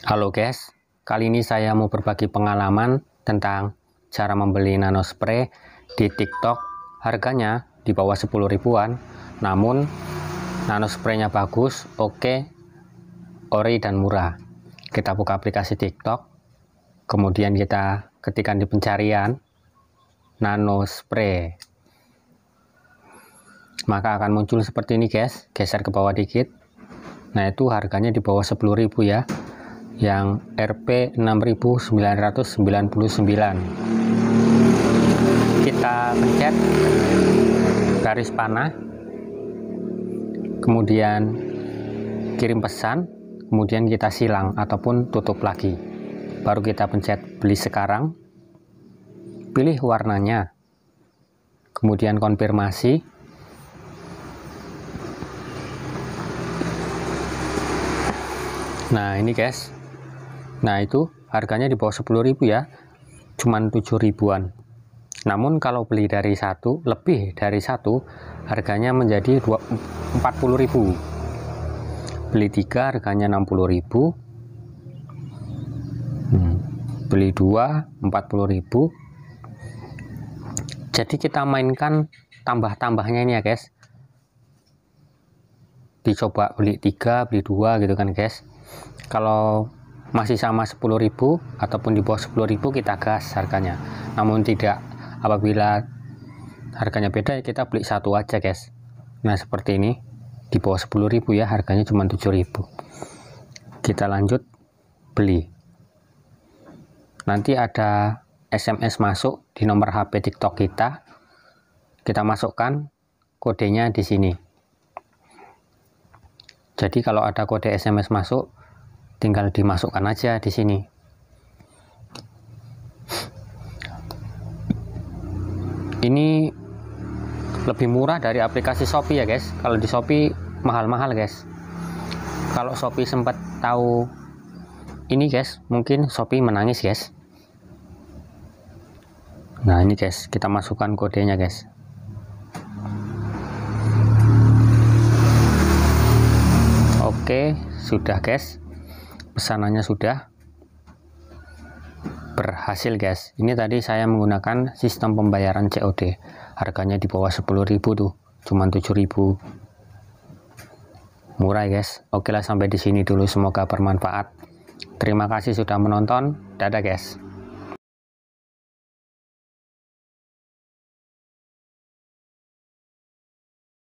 Halo guys, kali ini saya mau berbagi pengalaman tentang cara membeli nano spray di TikTok. Harganya di bawah 10 ribuan, namun nano spraynya bagus, oke, ori dan murah. Kita buka aplikasi TikTok, kemudian kita ketikkan di pencarian nano spray, maka akan muncul seperti ini guys. Geser ke bawah dikit. Nah, itu harganya di bawah 10.000 ya, yang Rp 6.999. Kita pencet garis panah, kemudian kirim pesan, kemudian kita silang ataupun tutup lagi, baru kita pencet beli sekarang, pilih warnanya, kemudian konfirmasi. Nah ini guys, nah itu harganya di bawah 10.000 ya, cuman 7 ribuan. Namun kalau beli dari satu, lebih dari satu, harganya menjadi 40.000. Beli 3 harganya 60.000, beli 2 40.000. Jadi kita mainkan tambah-tambahnya ini ya guys, dicoba beli 3 beli 2 gitu kan guys. Kalau masih sama 10.000 ataupun di bawah 10.000 kita gas harganya. Namun tidak, apabila harganya beda ya kita beli satu aja guys. Nah seperti ini, di bawah 10.000 ya, harganya cuma 7.000. Kita lanjut beli. Nanti ada SMS masuk di nomor HP TikTok kita. Kita masukkan kodenya di sini. Jadi kalau ada kode SMS masuk, tinggal dimasukkan aja di sini. Ini lebih murah dari aplikasi Shopee ya guys. Kalau di Shopee mahal-mahal guys. Kalau Shopee sempat tahu ini guys, mungkin Shopee menangis guys. Nah ini guys, kita masukkan kodenya guys. Oke, sudah guys. Pesanannya sudah berhasil guys. Ini tadi saya menggunakan sistem pembayaran COD. Harganya di bawah 10.000 tuh, cuman 7.000. Murah guys. Oke lah, sampai di sini dulu, semoga bermanfaat. Terima kasih sudah menonton. Dadah guys.